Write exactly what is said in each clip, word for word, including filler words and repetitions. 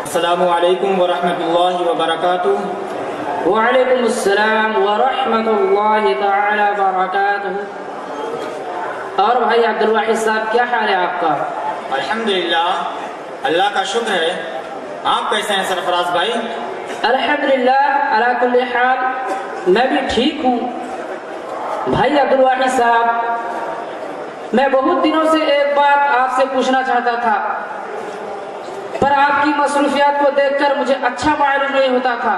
السلام علیکم ورحمۃ اللہ وبرکاتہ۔ وعلیکم السلام ورحمۃ اللہ تعالی وبرکاتہ۔ اور بھائی عبد الواحد صاحب کیا حال ہے آپ کا؟ الحمدللہ، اللہ کا شکر ہے۔ آپ کیسے ہیں سرفراز بھائی؟ الحمدللہ علی کل حال میں بھی ٹھیک ہوں۔ بھائی عبد الواحد صاحب، میں بہت دنوں سے ایک بات آپ سے پوچھنا چاہتا تھا، پر آپ کی مصروفیات کو دیکھ کر مجھے اچھا معلوم نہیں ہوتا تھا۔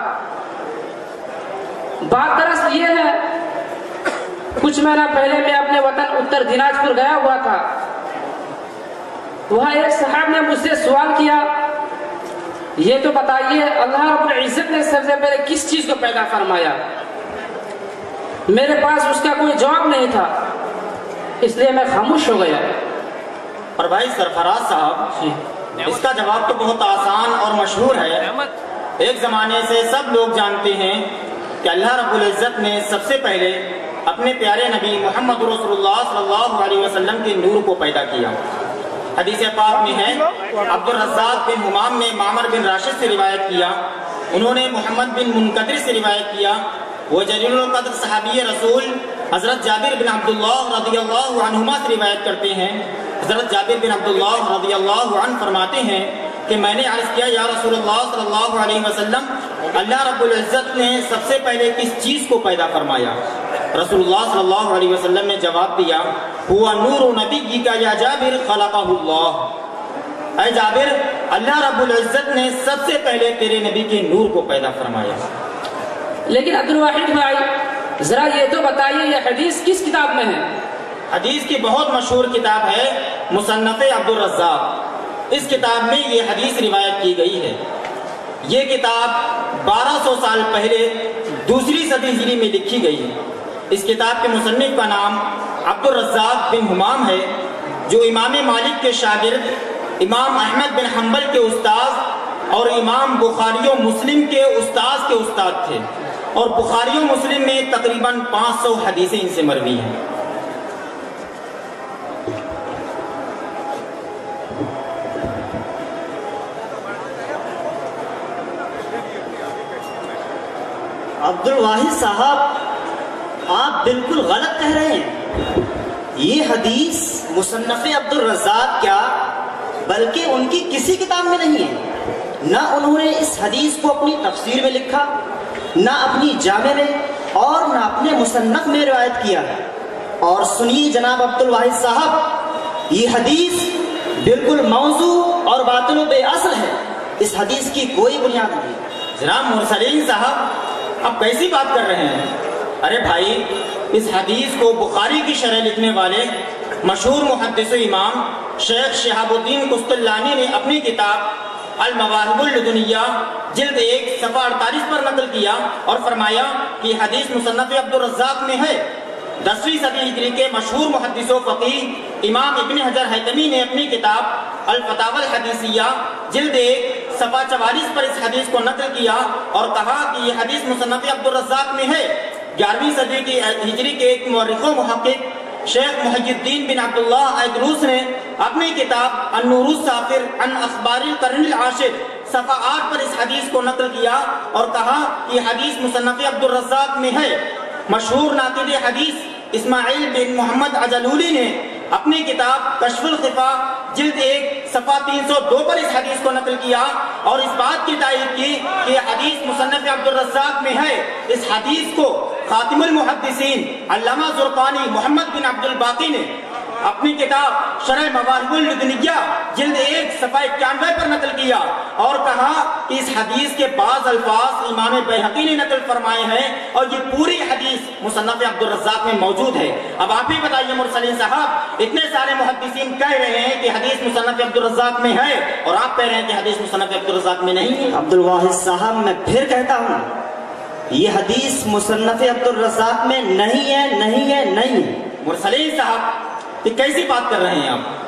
بات دراصل یہ ہے، کچھ مہینہ پہلے میں اپنے وطن اتر دیناج پور گیا ہوا تھا۔ وہاں ایک صاحب نے مجھ سے سوال کیا، یہ تو بتائیے اللہ رب العزت نے سب سے پہلے کس چیز کو پیدا فرمایا؟ میرے پاس اس کا کوئی جواب نہیں تھا، اس لیے میں خاموش ہو گیا۔ اور بھائی سرفراز صاحب، اس کا جواب تو بہت آسان اور مشہور ہے۔ ایک زمانے سے سب لوگ جانتے ہیں کہ اللہ رب العزت نے سب سے پہلے اپنے پیارے نبی محمد رسول اللہ صلی اللہ علیہ وسلم کے نور کو پیدا کیا۔ حدیث پاک میں ہے، عبد الرزاق بن حمام نے معمر بن راشد سے روایت کیا، انہوں نے محمد بن منقدر سے روایت کیا، وہ جلیل القدر صحابی رسول حضرت جابر بن عبداللہ رضی اللہ عنہما سے روایت کرتے ہیں۔ حضرت جابر بن عبداللہ رضی اللہ عنہ فرماتے ہیں کہ میں نے عرض کیا، یا رسول اللہ صلی اللہ علیہ وسلم، اللہ رب العزت نے سب سے پہلے کس چیز کو پیدا فرمایا؟ رسول اللہ صلی اللہ علیہ وسلم نے جواب دیا، ہوا نور نبی کا یا جابر خلقہ اللہ، اے جابر، اللہ رب العزت نے سب سے پہلے تیرے نبی کے نور کو پیدا فرمایا۔ لیکن عبد الواحد بھائی، ذرا یہ تو بتائیے یہ حدیث کس کتاب میں ہے؟ حدیث کی بہت مشہور کتاب ہے مصنف عبد الرزاق، اس کتاب میں یہ حدیث روایت کی گئی ہے۔ یہ کتاب بارہ سو سال پہلے دوسری صدی ہجری میں لکھی گئی ہے۔ اس کتاب کے مصنف کا نام عبد الرزاق بن حمام ہے، جو امام مالک کے شاگرد، امام احمد بن حنبل کے استاد اور امام بخاری و مسلم کے استاد کے استاد تھے، اور بخاری و مسلم میں تقریباً پانچ سو حدیثیں ان سے مروی ہیں۔ عبد الواحد صاحب، آپ بالکل غلط کہہ رہے ہیں۔ یہ حدیث مصنف عبد الرزاق کیا بلکہ ان کی کسی کتاب میں نہیں ہے۔ نہ انہوں نے اس حدیث کو اپنی تفسیر میں لکھا، نہ اپنی جامع میں، اور نہ اپنے مصنف میں روایت کیا ہے۔ اور سنیے جناب عبد الواحد صاحب، یہ حدیث بالکل موضوع اور باطل و بے اصل ہے، اس حدیث کی کوئی بنیاد نہیں۔ جناب مرسلین صاحب، آپ کیسی بات کر رہے ہیں؟ ارے بھائی، اس حدیث کو بخاری کی شرح لکھنے والے مشہور محدث و امام شیخ شہاب الدین قسطلانی نے اپنی کتاب المواہب اللدنیہ جلد ایک صفحہ اڑتالیس پر نقل کیا اور فرمایا کہ حدیث مصنف عبد الرزاق میں ہے۔ دسویں صدی ہجری کے مشہور محدث و فقیہ امام ابن حجر حیتمی نے اپنی کتاب الفتاوی الحدیثیہ جلد ایک صفحہ چوالیس پر اس حدیث کو نقل کیا اور کہا کہ یہ حدیث مصنف عبد الرزاق میں ہے۔ گیارہویں صدی کی ہجری کے ایک مورخ و محقق شیخ محی الدین بن عبداللہ ایدروس نے اپنی کتاب النور السافر عن اخبار القرن العاشر صفحہ آٹھ پر اس حدیث کو نقل کیا اور کہا کہ یہ حدیث مصنف عبد الرزاق میں ہے۔ مشہور ناقد حدیث اسماعیل بن محمد عجلولی نے اپنی کتاب کشف الخفا جلد ایک صفحہ تین سو دو پر اس حدیث کو نقل کیا اور اس بات کی تائید کی کہ حدیث مصنف عبد الرزاق میں ہے۔ اس حدیث کو خاتم المحدثین علامہ زرقانی محمد بن عبد الباقی نے اپنی کتاب شرح مواہب اللدنیہ جلد ایک صفحہ اکیانوے پر نقل کیا اور کہا کہ اس حدیث کے بعض الفاظ امام بیہقی نے نقل فرمائے ہیں اور یہ پوری حدیث مصنف عبد الرزاق میں موجود ہے۔ اب آپ ہی بتائیے مرسلین صاحب، اتنے سارے محدثین کہہ رہے ہیں کہ حدیث مصنف عبد الرزاق میں ہے اور آپ کہہ رہے ہیں کہ حدیث مصنف عبد الرزاق میں نہیں ہے۔ عبد الواحد صاحب، میں پھر کہتا ہوں، یہ حدیث مصنف عبد الرزاق میں نہیں ہے، نہیں ہے، نہیں ہے۔ مرسلین صاحب، یہ کیسی بات کر رہے ہیں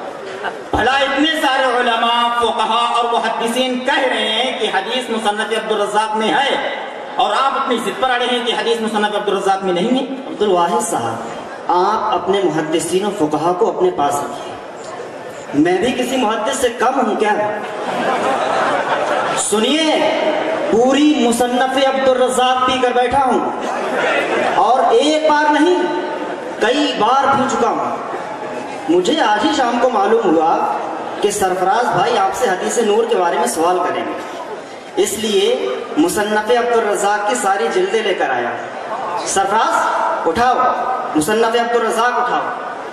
آپ؟ بھلا اتنے سارے علماء، فقہا اور محدثین کہہ رہے ہیں کہ حدیث مصنف عبد الرزاق میں ہے اور آپ اپنی ضد پر اڑے ہیں کہ حدیث مصنف عبد الرزاق میں نہیں ہے۔ عبد الواحد صاحب، آپ اپنے محدثین و فقہا کو اپنے پاس رکھیے، میں بھی کسی محدث سے کم ہوں کیا؟ سنیے، پوری مصنف عبدالرزاق پی کر بیٹھا ہوں، اور ایک بار نہیں کئی بار پی چکا ہوں۔ مجھے آج ہی شام کو معلوم ہوا کہ سرفراز بھائی آپ سے حدیث نور کے بارے میں سوال کریں گے، اس لیے مصنف عبدالرزاق کی ساری جلدیں لے کر آیا۔ سرفراز اٹھاؤ، مصنف عبدالرزاق اٹھاؤ۔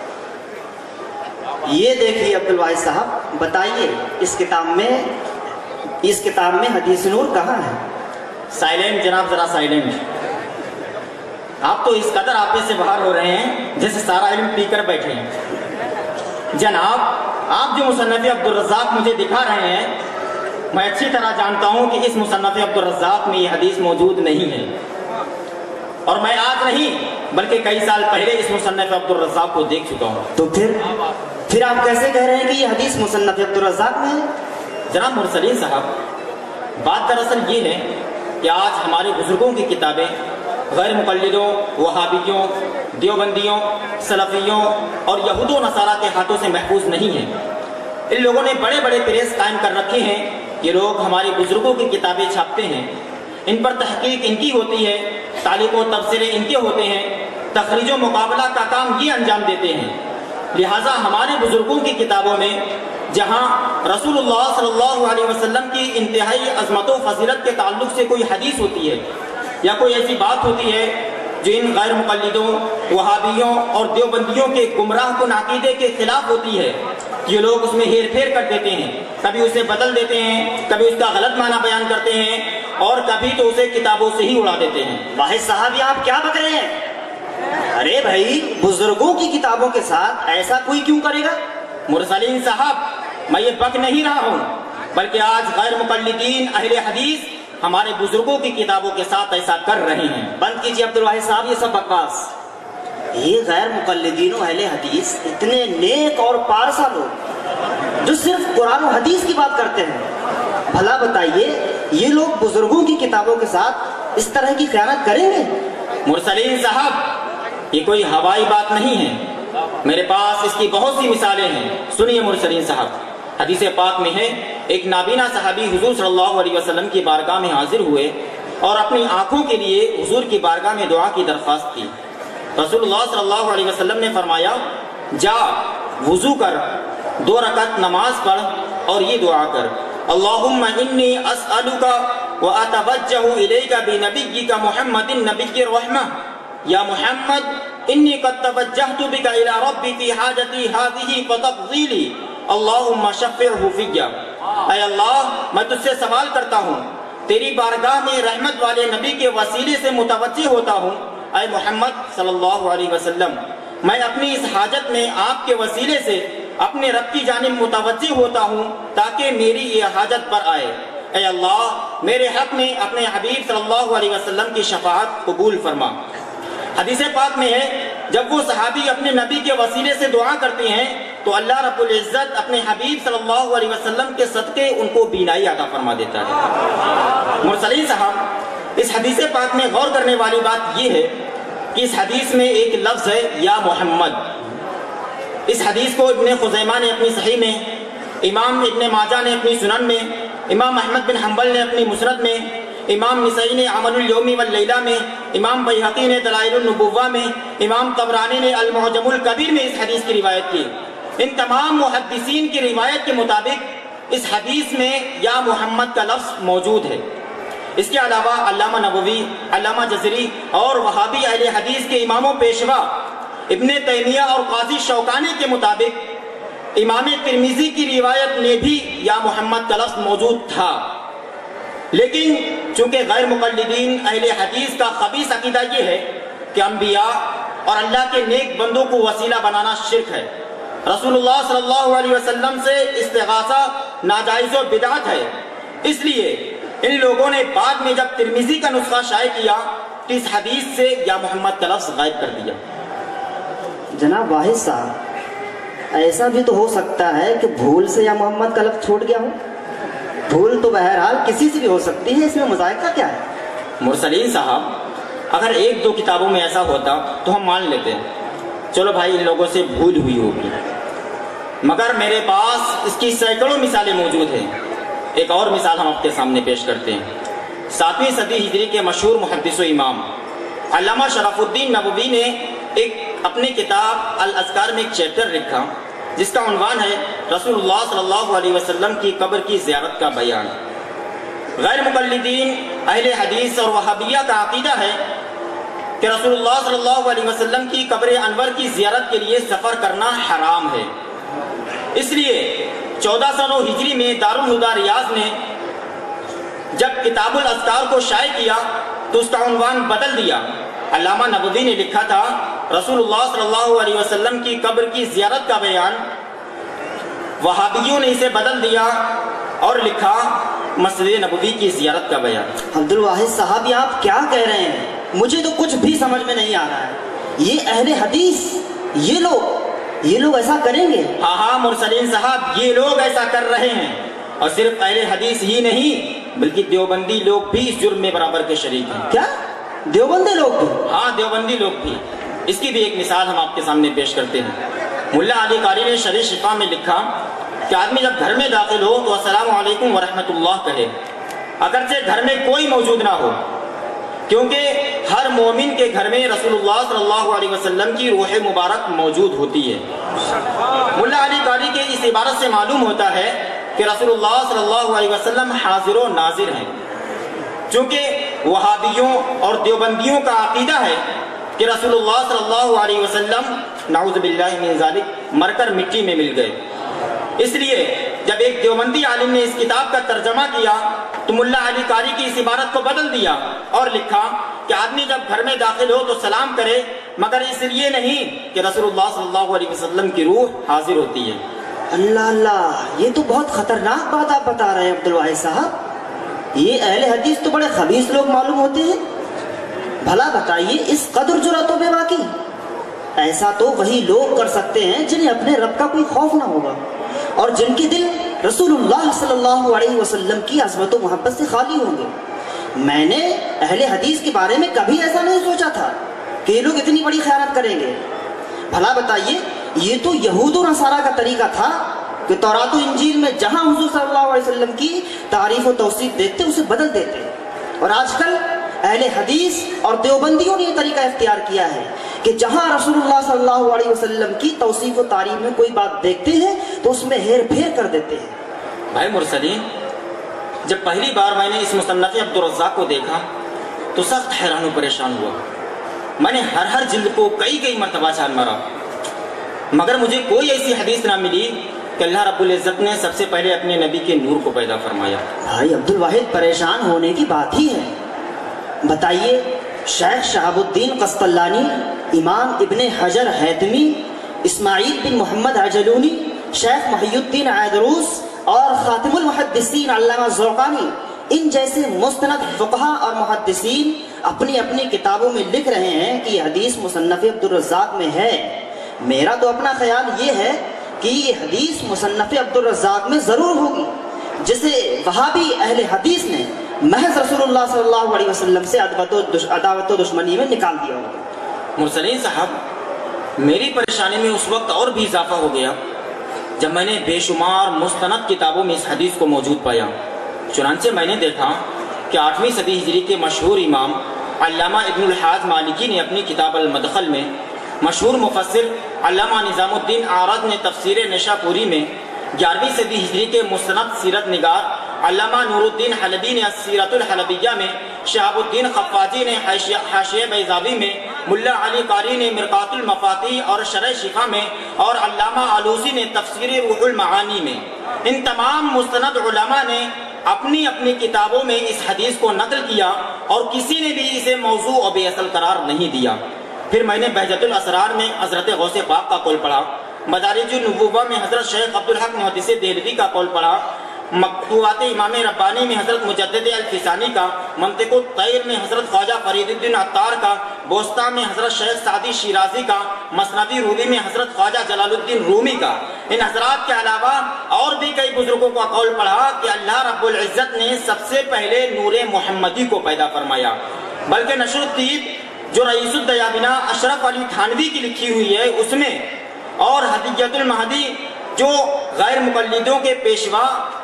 یہ دیکھیے عبدالواحد صاحب، بتائیے اس کتاب میں اس کتاب میں حدیث نور کہاں ہے؟ سائلنٹ جناب، ذرا سائلنٹ۔ آپ تو اس قدر آپے سے باہر ہو رہے ہیں جیسے سارا علم پی کر بیٹھے ہیں۔ جناب، آپ جو مصنف عبدالرزاق مجھے دکھا رہے ہیں، میں اچھی طرح جانتا ہوں کہ اس مصنف عبدالرزاق میں یہ حدیث موجود نہیں ہے، اور میں آج نہیں بلکہ کئی سال پہلے اس مصنف عبدالرزاق کو دیکھ چکا ہوں۔ تو پھر پھر آپ کیسے کہہ رہے ہیں کہ یہ حدیث مصنف عبدالرزاق میں ہے؟ جناب مرسلین صاحب، بات دراصل یہ ہے کہ آج ہمارے بزرگوں کی کتابیں غیر مقلدوں، وہابیوں، دیوبندیوں، سلفیوں اور یہود و نصارہ کے ہاتھوں سے محفوظ نہیں ہیں۔ ان لوگوں نے بڑے بڑے پریس قائم کر رکھے ہیں، یہ لوگ ہمارے بزرگوں کی کتابیں چھاپتے ہیں، ان پر تحقیق ان کی ہوتی ہے، تعلیق و تبصرے ان کے ہوتے ہیں، تخریج و مقابلہ کا کام یہ انجام دیتے ہیں۔ لہٰذا ہمارے بزرگوں کی کتابوں میں جہاں رسول اللہ صلی اللہ علیہ وسلم کی انتہائی عظمت و فضیلت کے تعلق سے کوئی حدیث ہوتی ہے یا کوئی ایسی بات ہوتی ہے جو ان غیر مقلدوں، وہابیوں اور دیوبندیوں کے گمراہ کن عقیدے کے خلاف ہوتی ہے، یہ لوگ اس میں ہیر پھیر کر دیتے ہیں، کبھی اسے بدل دیتے ہیں، کبھی اس کا غلط معنی بیان کرتے ہیں، اور کبھی تو اسے کتابوں سے ہی اڑا دیتے ہیں۔ واحد صاحب، یہ آپ کیا بک رہے ہیں؟ ارے بھائی، بزرگوں کی کتابوں کے ساتھ ایسا کوئی کیوں کرے گا؟ مرسلین صاحب، میں یہ بک نہیں رہا ہوں، بلکہ آج غیر مقلدین اہل حدیث ہمارے بزرگوں کی کتابوں کے ساتھ ایسا کر رہے ہیں۔ بند کیجیے عبدالواحد صاحب یہ سب بکواس۔ یہ غیر مقلدین و اہل حدیث اتنے نیک اور پارسا لوگ جو صرف قرآن و حدیث کی بات کرتے ہیں، بھلا بتائیے یہ لوگ بزرگوں کی کتابوں کے ساتھ اس طرح کی خیانت کریں گے؟ مرسلین صاحب، یہ کوئی ہوائی بات نہیں ہے، میرے پاس اس کی بہت سی مثالیں ہیں۔ سنیے مرسلین صاحب، حدیث پاک میں ہے ایک نابینا صحابی حضور صلی اللہ علیہ وسلم کی بارگاہ میں حاضر ہوئے اور اپنی آنکھوں کے لیے حضور کی بارگاہ میں دعا کی درخواست کی۔ رسول اللہ صلی اللہ علیہ وسلم نے فرمایا، جا وضو کر، دو رکعت نماز پڑھ اور یہ دعا کر، اللہم انی اسألک واتوجہ الیک بنبیک محمد النبی الرحمہ، یا محمد انی قد توجہت بک الی ربی فی حاجتی ہذہ فتقضی لی، اللہم شفعہ فی۔ اے اللہ، میں تجھ سے سوال کرتا ہوں، تیری بارگاہ میں رحمت والے نبی کے وسیلے سے متوجہ ہوتا ہوں، اے محمد صلی اللہ علیہ وسلم، میں اپنی اس حاجت میں آپ کے وسیلے سے اپنے رب کی جانب متوجہ ہوتا ہوں تاکہ میری یہ حاجت پر آئے۔ اے اللہ، میرے حق میں اپنے حبیب صلی اللہ علیہ وسلم کی شفاعت قبول فرما۔ حدیث پاک میں ہے جب وہ صحابی اپنے نبی کے وسیلے سے دعا کرتے ہیں تو اللہ رب العزت اپنے حبیب صلی اللہ علیہ وسلم کے صدقے ان کو بینائی عطا فرما دیتا ہے۔ مرسلین صاحب، اس حدیث پاک میں غور کرنے والی بات یہ ہے کہ اس حدیث میں ایک لفظ ہے یا محمد۔ اس حدیث کو ابن خزیمہ نے اپنی صحیح میں، امام ابن ماجہ نے اپنی سنن میں، امام احمد بن حنبل نے اپنی مسند میں، امام نسائی نے عمل الیوم واللیلہ میں، امام بیہقی نے دلائل النبوہ میں، امام طبرانی نے المعجم الکبیر میں اس حدیث کی روایت کی۔ ان تمام محدثین کی روایت کے مطابق اس حدیث میں یا محمد کا لفظ موجود ہے۔ اس کے علاوہ علامہ نووی، علامہ جزری اور وہابی اہل حدیث کے اماموں پیشوا ابن تیمیہ اور قاضی شوکانی کے مطابق امام ترمذی کی روایت میں بھی یا محمد کا لفظ موجود تھا، لیکن چونکہ غیر مقلدین اہل حدیث کا خبیث عقیدہ یہ ہے کہ انبیاء اور اللہ کے نیک بندوں کو وسیلہ بنانا شرک ہے، رسول اللہ صلی اللہ علیہ وسلم سے استغاثہ ناجائز و بدعت ہے، اس لیے ان لوگوں نے بعد میں جب ترمذی کا نسخہ شائع کیا تو اس حدیث سے یا محمد کا لفظ غائب کر دیا۔ جناب واحد صاحب، ایسا بھی تو ہو سکتا ہے کہ بھول سے یا محمد کا لفظ چھوٹ گیا ہو۔ بھول تو بہرحال کسی سے بھی ہو سکتی ہے، اس میں مذائقہ کیا ہے؟ مرسلین صاحب، اگر ایک دو کتابوں میں ایسا ہوتا تو ہم مان لیتے ہیں، چلو بھائی ان لوگوں سے بھول ہوئی ہوگی، مگر میرے پاس اس کی سینکڑوں مثالیں موجود ہیں۔ ایک اور مثال ہم آپ کے سامنے پیش کرتے ہیں۔ ساتویں صدی ہجری کے مشہور محدث و امام علامہ شرف الدین نووی نے ایک اپنی کتاب الاذکار میں ایک چیپٹر لکھا جس کا عنوان ہے رسول اللہ صلی اللہ علیہ وسلم کی قبر کی زیارت کا بیان۔ غیر مقلدین اہل حدیث اور وہابیہ کا عقیدہ ہے کہ رسول اللہ صلی اللہ علیہ وسلم کی قبر انور کی زیارت کے لیے سفر کرنا حرام ہے۔ اس لیے چودہ سو نو ہجری میں دارالہدیٰ ریاض نے جب کتاب الاذکار کو شائع کیا تو اس کا عنوان بدل دیا۔ علامہ نووی نے لکھا تھا رسول اللہ صلی اللہ علیہ وسلم کی قبر کی زیارت کا بیان، وہابیوں نے اسے بدل دیا اور لکھا مسجد نبوی کی زیارت کا بیان۔ عبد الواحد صاحب یہ آپ کیا کہہ رہے ہیں؟ مجھے تو کچھ بھی سمجھ میں نہیں آ رہا ہے۔ یہ اہل حدیث یہ لوگ یہ لوگ ایسا کریں گے؟ ہاں ہاں مرسلین صاحب، یہ لوگ ایسا کر رہے ہیں، اور صرف اہل حدیث ہی نہیں بلکہ دیوبندی لوگ بھی اس جرم میں برابر کے شریک ہیں۔ کیا دیوبندی لوگ بھی؟ ہاں دیوبندی لوگ بھی۔ اس کی بھی ایک مثال ہم آپ کے سامنے پیش کرتے ہیں۔ ملا علی قاری نے شرح شفا میں لکھا کہ آدمی جب گھر میں داخل ہو تو السلام علیکم ورحمۃ اللہ کہے، اگرچہ گھر میں کوئی موجود نہ ہو، کیونکہ ہر مومن کے گھر میں رسول اللہ صلی اللہ علیہ وسلم کی روح مبارک موجود ہوتی ہے۔ ملا علی قاری کے اس عبارت سے معلوم ہوتا ہے کہ رسول اللہ صلی اللہ علیہ وسلم حاضر و ناظر ہیں، چونکہ وہابیوں اور دیوبندیوں کا عقیدہ ہے کہ رسول اللہ صلی اللہ علیہ وسلم نعوذ باللہ من ذالک مر کر مٹی میں مل گئے۔ اس لیے جب ایک دیوبندی عالم نے اس کتاب کا ترجمہ کیا تو ملا علی قاری کی اس عبارت کو بدل دیا اور لکھا کہ آدمی جب گھر میں داخل ہو تو سلام کرے، مگر اس لیے نہیں کہ رسول اللہ صلی اللہ علیہ وسلم کی روح حاضر ہوتی ہے۔ اللہ اللہ، یہ تو بہت خطرناک بات آپ بتا رہے ہیں عبد الواحد صاحب۔ یہ اہل حدیث تو بڑے خبیث لوگ معلوم ہوتے ہیں۔ بھلا بتائیے اس قدر جرأت و بے باکی، ایسا تو وہی لوگ کر سکتے ہیں جنہیں اپنے رب کا کوئی خوف نہ ہوگا اور جن کے دل رسول اللہ صلی اللہ علیہ وسلم کی عظمت و محبت سے خالی ہوں گے۔ میں نے اہل حدیث کے بارے میں کبھی ایسا نہیں سوچا تھا کہ یہ لوگ اتنی بڑی خیانت کریں گے۔ بھلا بتائیے یہ تو یہود و نصارہ کا طریقہ تھا کہ تورات و انجیل میں جہاں حضور صلی اللہ علیہ وسلم کی تعریف و توصیف دیکھتے اسے بدل دیتے، اور آج کل اہل حدیث اور دیوبندیوں نے یہ طریقہ اختیار کیا ہے کہ جہاں رسول اللہ صلی اللہ علیہ وسلم کی توصیف و تعریف میں کوئی بات دیکھتے ہیں تو اس میں ہیر پھیر کر دیتے ہیں۔ بھائی مرسلین، جب پہلی بار میں نے اس مصنف عبد الرزاق کو دیکھا تو سخت حیران و پریشان ہوا۔ میں نے ہر ہر جلد کو کئی کئی مرتبہ چھان مارا، مگر مجھے کوئی ایسی حدیث نہ ملی کہ اللہ رب العزت نے سب سے پہلے اپنے نبی کے نور کو پیدا فرمایا۔ بھائی عبد الواحد، پریشان ہونے کی بات ہی ہے۔ بتائیے شیخ شہاب الدین قسطلانی، امام ابن حجر حیتمی، اسماعیل بن محمد عجلونی، شیخ محی الدین عیدروس اور خاتم المحدثین علامہ زرقانی، ان جیسے مستند فقہا اور محدثین اپنی اپنی کتابوں میں لکھ رہے ہیں کہ یہ حدیث مصنف عبد الرزاق میں ہے۔ میرا تو اپنا خیال یہ ہے کہ یہ حدیث مصنف عبد الرزاق میں ضرور ہوگی، جسے وہابی اہل حدیث نے محض رسول اللہ صلی اللہ علیہ وسلم سے عداوت و دشمنی میں نکال دیا ہوگا۔ مرسلین صاحب، میری پریشانی میں اس وقت اور بھی اضافہ ہو گیا جب میں نے بے شمار مستند کتابوں میں اس حدیث کو موجود پایا۔ چنانچہ میں نے دیکھا کہ آٹھویں صدی ہجری کے مشہور امام علامہ ابن الحاج مالکی نے اپنی کتاب المدخل میں، مشہور مفسر علامہ نظام الدین عارض نے تفسیر نشاپوری میں، گیارہویں صدی ہجری کے مستند سیرت نگار علامہ نور الدین حلبی نے السیرت الحلبیہ میں، شہاب الدین خفاجی نے حاشیہ بیضاوی میں، ملا علی قاری نے مرقات المفاتیح اور شرح شفا میں، اور علامہ آلوسی نے تفسیر روح المعانی میں، ان تمام مستند علماء نے اپنی اپنی کتابوں میں اس حدیث کو نقل کیا اور کسی نے بھی اسے موضوع و بے اصل قرار نہیں دیا۔ پھر میں نے بہجت الاسرار میں حضرت غوث پاک کا قول پڑھا، مدارج النبوہ میں حضرت شیخ عبدالحق محدث دہلوی کا قول پڑھا، مکتوبات امام ربانی میں حضرت مجدد الفسانی کا، منطق الطیر میں حضرت خواجہ فرید الدین عطار کا، بوسطہ میں حضرت شیخ سعدی شیرازی کا، مسنوی رومی میں حضرت خواجہ جلال الدین رومی کا۔ ان حضرات کے علاوہ اور بھی کئی بزرگوں کا قول پڑھا کہ اللہ رب العزت نے سب سے پہلے نور محمدی کو پیدا فرمایا، بلکہ نشر الطیب جو رئیس الدیابنہ اشرف علی تھانوی کی لکھی ہوئی ہے اس میں، اور ہدیت المہدی جو غیر مقلدوں کے پیشوا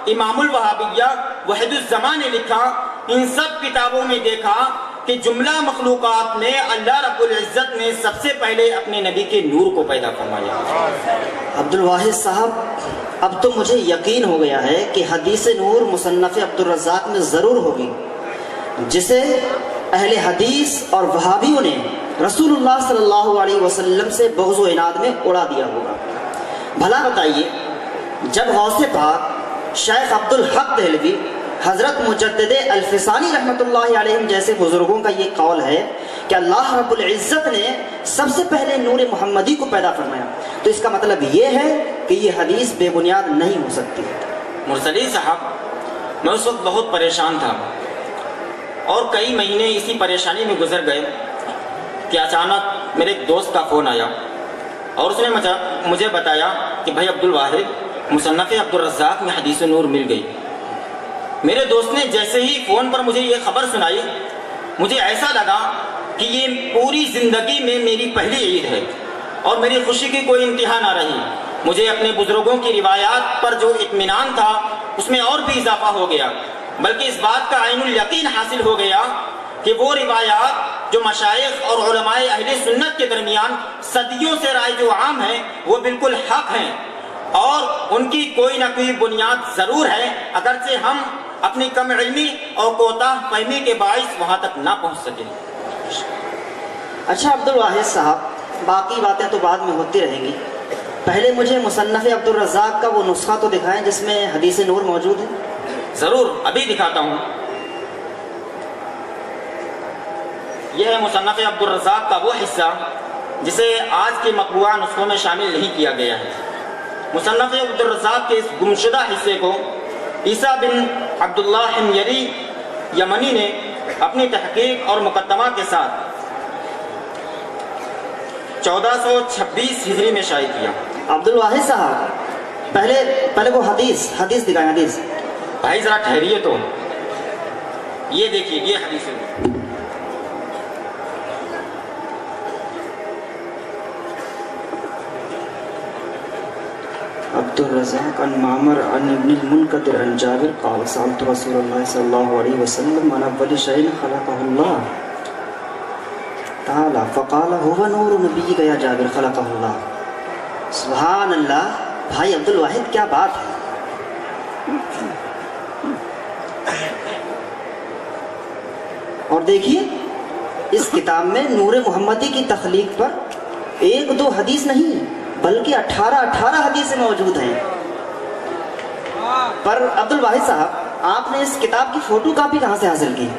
امام الوہابیہ وحید الزمان نے لکھا، ان سب کتابوں میں دیکھا کہ جملہ مخلوقات میں اللہ رب العزت نے سب سے پہلے اپنے نبی کے نور کو پیدا فرمایا۔ عبد الواحد صاحب، اب تو مجھے یقین ہو گیا ہے کہ حدیث نور مصنف عبد الرزاق میں ضرور ہوگی، جسے اہل حدیث اور وہابیوں نے رسول اللہ صلی اللہ علیہ وسلم سے بغض و عناد میں اڑا دیا ہوگا۔ بھلا بتائیے، جب غوث پاک شیخ عبد الحق دہلوی، حضرت مجدد الفسانی رحمۃ اللہ علیہ جیسے بزرگوں کا یہ قول ہے کہ اللہ رب العزت نے سب سے پہلے نور محمدی کو پیدا فرمایا، تو اس کا مطلب یہ ہے کہ یہ حدیث بے بنیاد نہیں ہو سکتی۔ مرسلی صاحب، میں اس وقت بہت پریشان تھا اور کئی مہینے اسی پریشانی میں گزر گئے کہ اچانک میرے ایک دوست کا فون آیا اور اس نے مجھے بتایا کہ بھائی عبد الواحد، مصنف عبد الرزاق میں حدیث نور مل گئی۔ میرے دوست نے جیسے ہی فون پر مجھے یہ خبر سنائی، مجھے ایسا لگا کہ یہ پوری زندگی میں میری پہلی عید ہے اور میری خوشی کی کوئی انتہا نہ رہی۔ مجھے اپنے بزرگوں کی روایات پر جو اطمینان تھا اس میں اور بھی اضافہ ہو گیا، بلکہ اس بات کا عین الیقین حاصل ہو گیا کہ وہ روایات جو مشائخ اور علماء اہل سنت کے درمیان صدیوں سے رائج و عام ہیں وہ بالکل حق ہیں اور ان کی کوئی نہ کوئی بنیاد ضرور ہے، اگرچہ ہم اپنی کم علمی اور کوتاہ فہمی کے باعث وہاں تک نہ پہنچ سکیں۔ اچھا عبد الواحد صاحب، باقی باتیں تو بعد میں ہوتی رہیں گی، پہلے مجھے مصنف عبد الرزاق کا وہ نسخہ تو دکھائیں جس میں حدیث نور موجود ہے۔ ضرور، ابھی دکھاتا ہوں۔ یہ ہے مصنف عبد الرزاق کا وہ حصہ جسے آج کے مطبوعہ نسخوں میں شامل نہیں کیا گیا ہے۔ مصنف عبد الرزاق کے اس گمشدہ حصے کو عیسیٰ بن عبداللہ حمیری یمنی نے اپنی تحقیق اور مقدمہ کے ساتھ چودہ سو چھبیس ہجری میں شائع کیا۔ عبد الواحد صاحب، پہلے پہلے وہ حدیث حدیث دکھائیں۔ حدیث بھائی ذرا ٹھہریے تو، یہ دیکھیے، یہ حدیث ہے۔ عبد الرزاق عن معمر عن ابن المنقدر عن جابر قال سألت رسول الله صلى الله عليه وسلم عن أول شيء خلقه الله تعالى فقال هو نور نبيك يا جابر خلقه الله۔ سبحان اللہ، بھائی عبد الواحد کیا بات ہے۔ اور دیکھیے اس کتاب میں نور محمدی کی تخلیق پر ایک دو حدیث نہیں بلکہ اٹھارہ اٹھارہ حدیثیں موجود ہیں۔ پر عبد الواحد صاحب، آپ نے اس کتاب کی فوٹو کاپی کہاں سے حاصل کی؟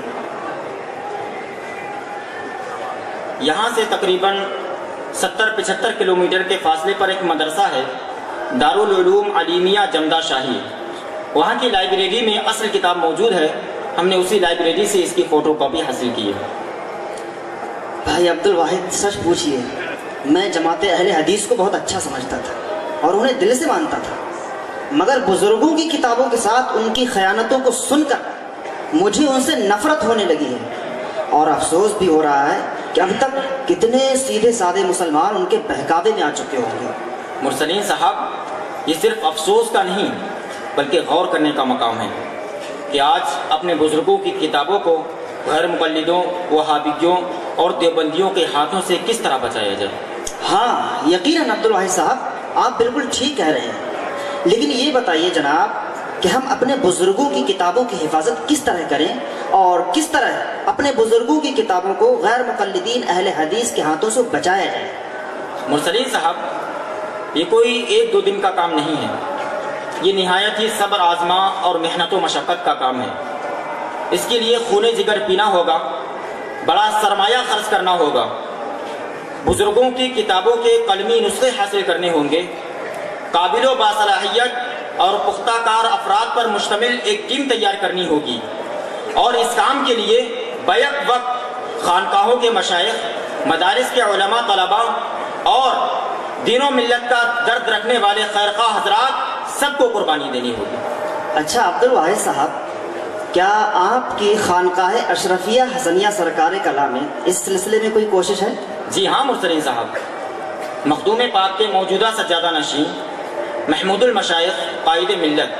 یہاں سے تقریباً ستر پچہتر کلومیٹر کے فاصلے پر ایک مدرسہ ہے، دارالعلوم علیمیہ جمدہ شاہی، وہاں کی لائبریری میں اصل کتاب موجود ہے، ہم نے اسی لائبریری سے اس کی فوٹو کاپی حاصل کی ہے۔ بھائی عبد الواحد، سچ پوچھئے، میں جماعت اہل حدیث کو بہت اچھا سمجھتا تھا اور انہیں دل سے مانتا تھا، مگر بزرگوں کی کتابوں کے ساتھ ان کی خیانتوں کو سن کر مجھے ان سے نفرت ہونے لگی ہے اور افسوس بھی ہو رہا ہے کہ اب تک کتنے سیدھے سادے مسلمان ان کے بہکاوے میں آ چکے ہوں گے۔ مرسلین صاحب، یہ صرف افسوس کا نہیں بلکہ غور کرنے کا مقام ہے کہ آج اپنے بزرگوں کی کتابوں کو غیر مقلدوں، وہابیوں اور دیوبندیوں کے ہاتھوں سے کس طرح بچایا جائے۔ ہاں یقیناً عبد الواحد صاحب، آپ بالکل ٹھیک کہہ رہے ہیں، لیکن یہ بتائیے جناب کہ ہم اپنے بزرگوں کی کتابوں کی حفاظت کس طرح کریں اور کس طرح اپنے بزرگوں کی کتابوں کو غیر مقلدین اہل حدیث کے ہاتھوں سے بچایا جائے۔ مرسلین صاحب، یہ کوئی ایک دو دن کا کام نہیں ہے، یہ نہایت ہی صبر آزما اور محنت و مشقت کا کام ہے۔ اس کے لیے خون جگر پینا ہوگا، بڑا سرمایہ خرچ کرنا ہوگا، بزرگوں کی کتابوں کے قلمی نسخے حاصل کرنے ہوں گے، قابل و باصلاحیت اور پختہ کار افراد پر مشتمل ایک ٹیم تیار کرنی ہوگی، اور اس کام کے لیے بیک وقت خانقاہوں کے مشائخ، مدارس کے علماء، طلباء اور دین و ملت کا درد رکھنے والے خیرخواہ حضرات سب کو قربانی دینی ہوگی۔ اچھا عبد الواحد صاحب، کیا آپ کی خانقاہ اشرفیہ حسنیہ سرکار کلا میں اس سلسلے میں کوئی کوشش ہے؟ جی ہاں مرسلین صاحب، مخدوم پاک کے موجودہ سجادہ نشین محمود المشائخ قائد ملت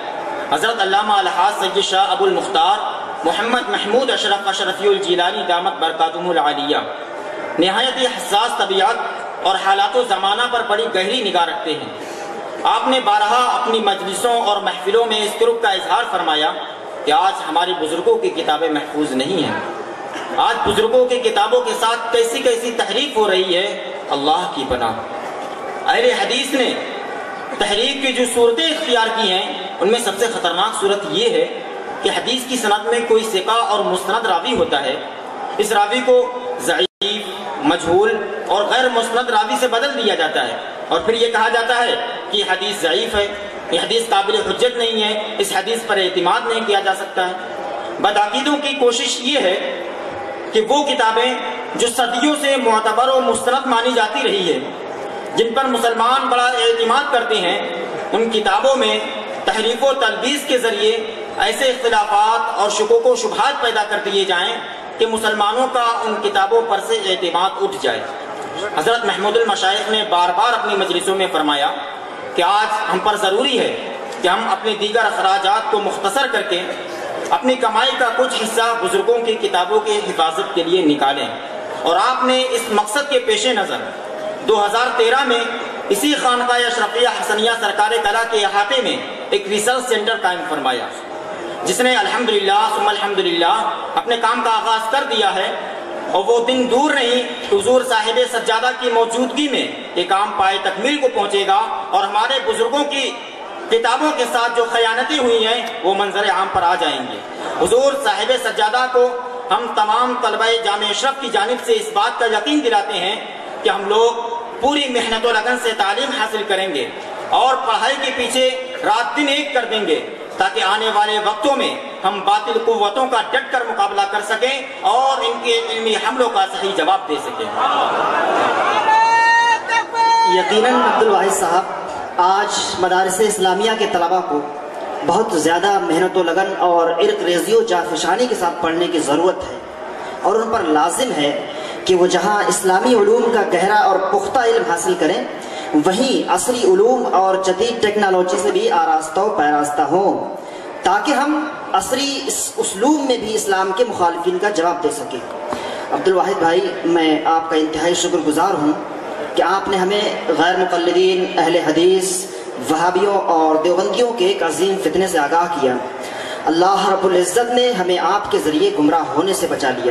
حضرت علامہ الحاج سید شاہ ابو المختار محمد محمود اشرف اشرفی الجیلانی دامت برکاتہم العالیہ نہایت ہی حساس طبیعت اور حالات و زمانہ پر بڑی گہری نگاہ رکھتے ہیں۔ آپ نے بارہا اپنی مجلسوں اور محفلوں میں اس قرب کا اظہار فرمایا کہ آج ہمارے بزرگوں کی کتابیں محفوظ نہیں ہیں، آج بزرگوں کی کتابوں کے ساتھ کیسی کیسی تحریف ہو رہی ہے، اللہ کی پناہ۔ اہل حدیث نے تحریف کی جو صورتیں اختیار کی ہیں ان میں سب سے خطرناک صورت یہ ہے کہ حدیث کی سند میں کوئی ثقہ اور مستند راوی ہوتا ہے، اس راوی کو ضعیف، مجہول اور غیر مستند راوی سے بدل دیا جاتا ہے اور پھر یہ کہا جاتا ہے کہ یہ حدیث ضعیف ہے، یہ حدیث قابل حجت نہیں ہے، اس حدیث پر اعتماد نہیں کیا جا سکتا ہے۔ بدعقیدوں کی کوشش یہ ہے کہ وہ کتابیں جو صدیوں سے معتبر و مستند مانی جاتی رہی ہے، جن پر مسلمان بڑا اعتماد کرتے ہیں، ان کتابوں میں تحریف و تلبیس کے ذریعے ایسے اختلافات اور شکوک و شبہات پیدا کر دیے جائیں کہ مسلمانوں کا ان کتابوں پر سے اعتماد اٹھ جائے۔ حضرت محمود المشائخ نے بار بار اپنی مجلسوں میں فرمایا کہ آج ہم پر ضروری ہے کہ ہم اپنے دیگر اخراجات کو مختصر کر کے اپنی کمائی کا کچھ حصہ بزرگوں کی کتابوں کی حفاظت کے لیے نکالیں، اور آپ نے اس مقصد کے پیش نظر دو ہزار تیرہ میں اسی خانقاہ اشرفیہ حسنیہ سرکار کلا کے احاطے میں ایک ریسرچ سینٹر قائم فرمایا، جس نے الحمدللہ ثم الحمدللہ اپنے کام کا آغاز کر دیا ہے، اور وہ دن دور نہیں کہ حضور صاحب سجادہ کی موجودگی میں یہ کام پائے تکمیل کو پہنچے گا، اور ہمارے بزرگوں کی کتابوں کے ساتھ جو خیانتیں ہوئی ہیں وہ منظر عام پر آ جائیں گے۔ حضور صاحب سجادہ کو ہم تمام طلبہ جامع اشرف کی جانب سے اس بات کا یقین دلاتے ہیں کہ ہم لوگ پوری محنت و لگن سے تعلیم حاصل کریں گے اور پڑھائی کے پیچھے رات دن ایک کر دیں گے، تاکہ آنے والے وقتوں میں ہم باطل قوتوں کا ڈٹ کر مقابلہ کر سکیں اور ان کے علمی حملوں کا صحیح جواب دے سکیں۔ یقیناً عبد الواحد صاحب، آج مدارس اسلامیہ کے طلباء کو بہت زیادہ محنت و لگن اور عرق ریزی و جافشانی کے ساتھ پڑھنے کی ضرورت ہے، اور ان پر لازم ہے کہ وہ جہاں اسلامی علوم کا گہرا اور پختہ علم حاصل کریں، وہیں عصری علوم اور جدید ٹیکنالوجی سے بھی آراستہ و پیراستہ ہوں، تاکہ ہم عصری اس اسلوب میں بھی اسلام کے مخالفین کا جواب دے سکیں۔ عبد الواحد بھائی، میں آپ کا انتہائی شکر گزار ہوں کہ آپ نے ہمیں غیر مقلدین، اہل حدیث، وہابیوں اور دیوبندیوں کے ایک عظیم فتنے سے آگاہ کیا۔ اللہ رب العزت نے ہمیں آپ کے ذریعے گمراہ ہونے سے بچا لیا۔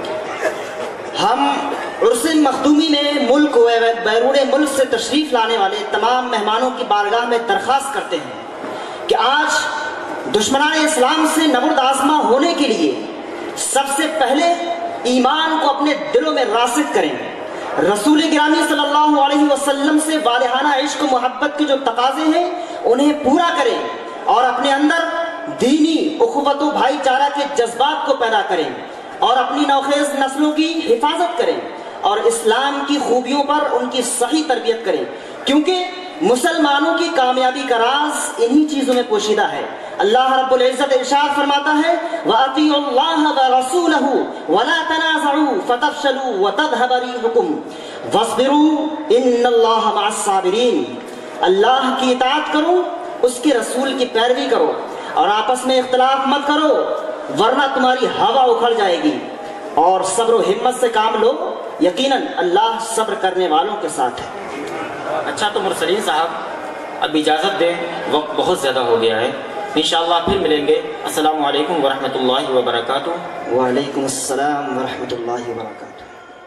ہم عرس مخدومی میں ملک و بیرون ملک سے تشریف لانے والے تمام مہمانوں کی بارگاہ میں درخواست کرتے ہیں کہ آج دشمنان اسلام سے نبرد آزما ہونے کے لیے سب سے پہلے ایمان کو اپنے دلوں میں راسخ کریں، رسول گرامی صلی اللہ علیہ وسلم سے والہانہ عشق و محبت کے جو تقاضے ہیں انہیں پورا کریں، اور اپنے اندر دینی اخوت و بھائی چارہ کے جذبات کو پیدا کریں، اور اپنی نوخیز نسلوں کی حفاظت کریں، اور اسلام کی خوبیوں پر ان کی صحیح تربیت کریں، کیونکہ مسلمانوں کی کامیابی کا راز انہی چیزوں میں پوشیدہ ہے۔ اللہ رب العزت ارشاد فرماتا ہے وَأَطِيعُوا اللَّهَ وَرَسُولَهُ وَلَا تَنَازَعُوا فَتَفْشَلُوا وَتَذْهَبَ رِيحُكُمْ وَاصْبِرُوا إِنَّ اللَّهَ مَعَ الصَّابِرِينَ۔ اللہ کی اطاعت کرو، اس کے رسول کی پیروی کرو، اور آپس میں اختلاف مت کرو، ورنہ تمہاری ہوا اکھڑ جائے گی، اور صبر و ہمت سے کام لو، یقیناً اللہ صبر کرنے والوں کے ساتھ ہے۔ اچھا تو مرسلین صاحب اب اجازت دیں، وقت بہت زیادہ ہو گیا ہے، انشاءاللہ پھر ملیں گے۔ السلام علیکم ورحمۃ اللہ وبرکاتہ۔ وعلیکم السلام ورحمۃ اللہ وبرکاتہ۔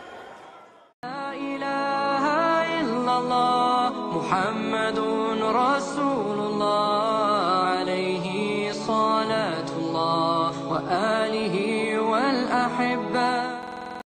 لا الہ الا اللہ محمد رسول اللہ علیہ صلاة اللہ وآلہ والأحبہ۔